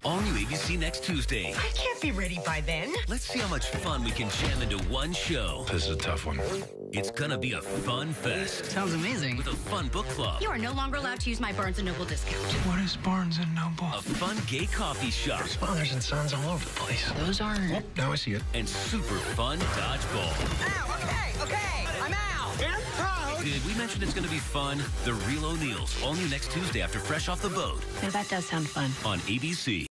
All new ABC next Tuesday. I can't be ready by then. Let's see how much fun we can jam into one show. This is a tough one. It's gonna be a fun fest Sounds amazing. with a fun book club, You are no longer allowed to use my Barnes & Noble discount. What is Barnes & Noble? a fun gay coffee shop, Fathers and sons all over the place. Those aren't... Oh, now I see it. and super fun dodgeball. Ow, okay, I'm out. And proud. Did we mention it's gonna be fun? The Real O'Neills, all new next Tuesday after Fresh Off the Boat That does sound fun. on ABC.